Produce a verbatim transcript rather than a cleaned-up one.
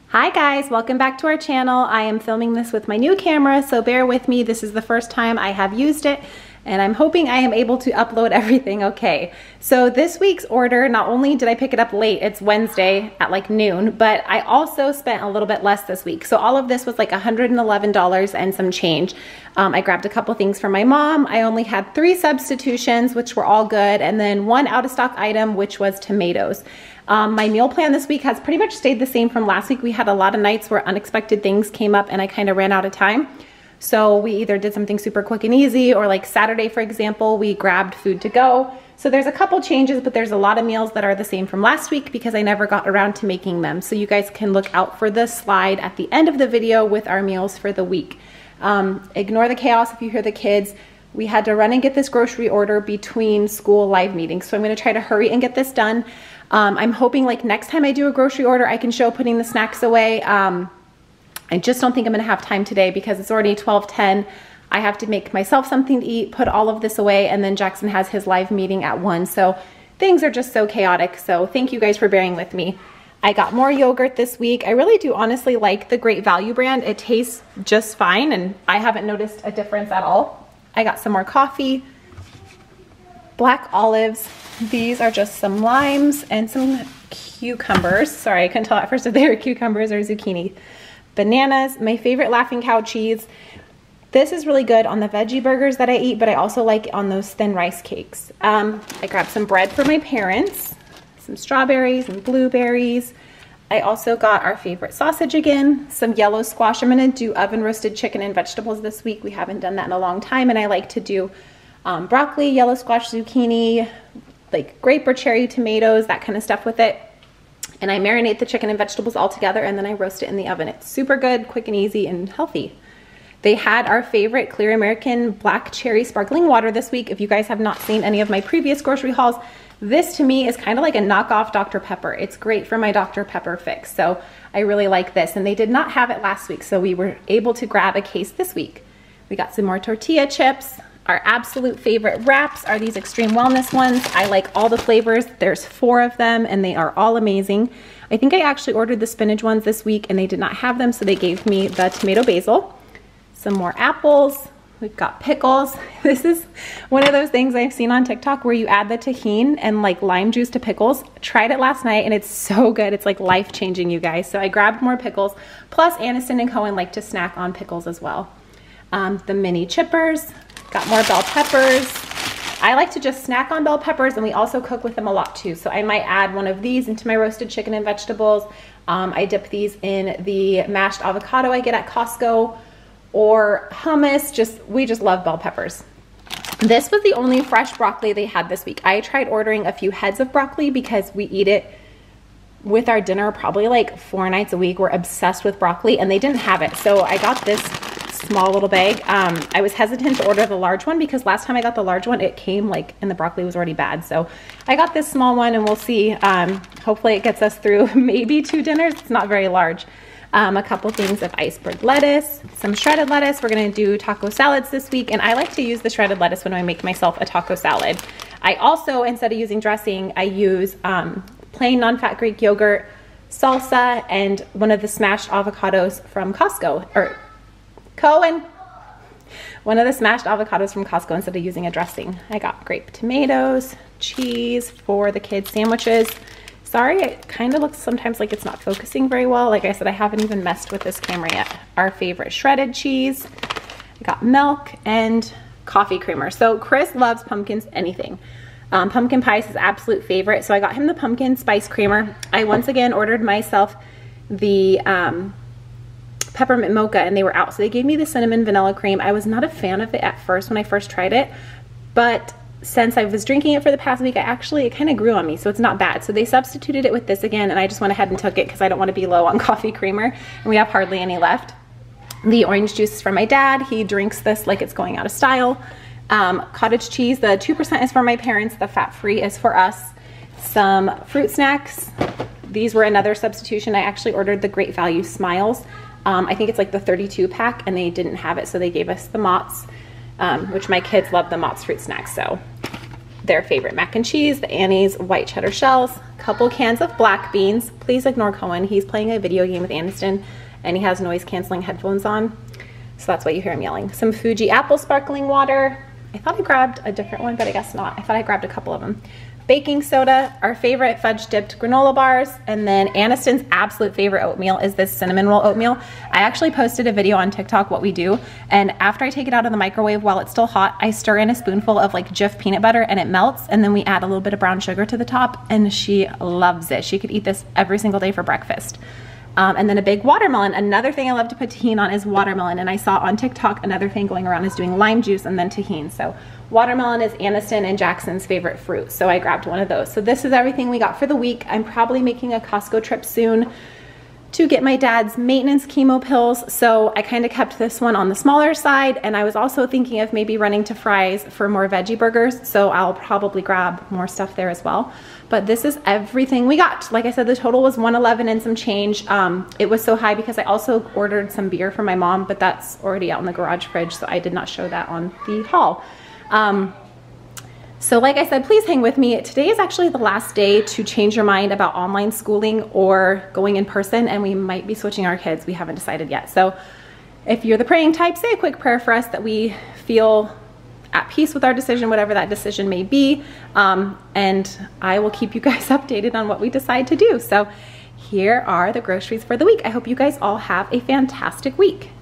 Hi guys, welcome back to our channel. I am filming this with my new camera, so bear with me. This is the first time I have used it, and I'm hoping I am able to upload everything okay. So this week's order, not only did I pick it up late, it's Wednesday at like noon, but I also spent a little bit less this week. So all of this was like one hundred eleven dollars and some change. Um, I grabbed a couple things for my mom. I only had three substitutions, which were all good, and then one out of stock item, which was tomatoes. Um, my meal plan this week has pretty much stayed the same from last week. We had a lot of nights where unexpected things came up and I kind of ran out of time. So we either did something super quick and easy, or like Saturday, for example, we grabbed food to go. So there's a couple changes, but there's a lot of meals that are the same from last week because I never got around to making them. So you guys can look out for this slide at the end of the video with our meals for the week. Um, ignore the chaos if you hear the kids. We had to run and get this grocery order between school live meetings. So I'm gonna try to hurry and get this done. Um, I'm hoping like next time I do a grocery order, I can show putting the snacks away. Um, I just don't think I'm gonna have time today because it's already twelve ten. I have to make myself something to eat, put all of this away, and then Jackson has his live meeting at one. So things are just so chaotic. So thank you guys for bearing with me. I got more yogurt this week. I really do honestly like the Great Value brand. It tastes just fine and I haven't noticed a difference at all. I got some more coffee, black olives. These are just some limes and some cucumbers. Sorry, I couldn't tell at first if they were cucumbers or zucchini. Bananas, my favorite Laughing Cow cheese. This is really good on the veggie burgers that I eat, but I also like it on those thin rice cakes. Um, I grabbed some bread for my parents, some strawberries and blueberries. I also got our favorite sausage again, some yellow squash. I'm gonna do oven roasted chicken and vegetables this week. We haven't done that in a long time, and I like to do um, broccoli, yellow squash, zucchini, like grape or cherry tomatoes, that kind of stuff with it. And I marinate the chicken and vegetables all together, and then I roast it in the oven. It's super good, quick and easy, and healthy. They had our favorite Clear American Black Cherry Sparkling Water this week. If you guys have not seen any of my previous grocery hauls, this to me is kind of like a knockoff Doctor Pepper. It's great for my Doctor Pepper fix, so I really like this. And they did not have it last week, so we were able to grab a case this week. We got some more tortilla chips. Our absolute favorite wraps are these Extreme Wellness ones. I like all the flavors. There's four of them and they are all amazing. I think I actually ordered the spinach ones this week and they did not have them, so they gave me the tomato basil. Some more apples. We've got pickles. This is one of those things I've seen on TikTok where you add the tahini and like lime juice to pickles. Tried it last night and it's so good. It's like life-changing, you guys. So I grabbed more pickles. Plus Aniston and Cohen like to snack on pickles as well. Um, the mini chippers. Got more bell peppers. I like to just snack on bell peppers, and we also cook with them a lot too. So I might add one of these into my roasted chicken and vegetables. Um, I dip these in the mashed avocado I get at Costco, or hummus. Just we just love bell peppers. This was the only fresh broccoli they had this week. I tried ordering a few heads of broccoli because we eat it with our dinner probably like four nights a week. We're obsessed with broccoli, and they didn't have it. So I got this small little bag. Um, I was hesitant to order the large one because last time I got the large one, it came like, and the broccoli was already bad. So I got this small one, and we'll see. Um, hopefully it gets us through maybe two dinners. It's not very large. Um, a couple things of iceberg lettuce, some shredded lettuce. We're gonna do taco salads this week, and I like to use the shredded lettuce when I make myself a taco salad. I also, instead of using dressing, I use um, plain non-fat Greek yogurt, salsa, and one of the smashed avocados from Costco, or Cohen. One of the smashed avocados from Costco instead of using a dressing. I got grape tomatoes, cheese for the kids' sandwiches. Sorry, it kind of looks sometimes like it's not focusing very well. Like I said, I haven't even messed with this camera yet. Our favorite shredded cheese. I got milk and coffee creamer. So Chris loves pumpkins, anything. Um, pumpkin pie is his absolute favorite. So I got him the pumpkin spice creamer. I once again ordered myself the um, peppermint mocha, and they were out, so they gave me the cinnamon vanilla cream. I was not a fan of it at first when I first tried it, but since I was drinking it for the past week, I actually, it kind of grew on me, so it's not bad. So they substituted it with this again, and I just went ahead and took it because I don't want to be low on coffee creamer, and we have hardly any left. The orange juice is from my dad. He drinks this like it's going out of style. Um, cottage cheese, the two percent is for my parents, the fat-free is for us. Some fruit snacks. These were another substitution. I actually ordered the Great Value Smiles. Um, I think it's like the thirty-two pack, and they didn't have it, so they gave us the Mott's, um, which my kids love the Mott's fruit snacks. So their favorite mac and cheese, the Annie's white cheddar shells, a couple cans of black beans. Please ignore Cohen. He's playing a video game with Aniston and he has noise canceling headphones on. So that's why you hear him yelling. Some Fuji apple sparkling water. I thought I grabbed a different one, but I guess not. I thought I grabbed a couple of them. Baking soda, our favorite fudge dipped granola bars, and then Aniston's absolute favorite oatmeal is this cinnamon roll oatmeal. I actually posted a video on TikTok what we do, and after I take it out of the microwave while it's still hot, I stir in a spoonful of like Jif peanut butter and it melts, and then we add a little bit of brown sugar to the top, and she loves it. She could eat this every single day for breakfast. Um, and then a big watermelon. Another thing I love to put tahini on is watermelon, and I saw on TikTok another thing going around is doing lime juice and then tahini. So watermelon is Aniston and Jackson's favorite fruit, so I grabbed one of those. So this is everything we got for the week. I'm probably making a Costco trip soon to get my dad's maintenance chemo pills, so I kind of kept this one on the smaller side, and I was also thinking of maybe running to Fry's for more veggie burgers, so I'll probably grab more stuff there as well. But this is everything we got. Like I said, the total was one eleven and some change. Um, it was so high because I also ordered some beer for my mom, but that's already out in the garage fridge, so I did not show that on the haul. Um, So like I said, please hang with me. Today is actually the last day to change your mind about online schooling or going in person, and we might be switching our kids. We haven't decided yet. So if you're the praying type, say a quick prayer for us that we feel at peace with our decision, whatever that decision may be. Um, and I will keep you guys updated on what we decide to do. So here are the groceries for the week. I hope you guys all have a fantastic week.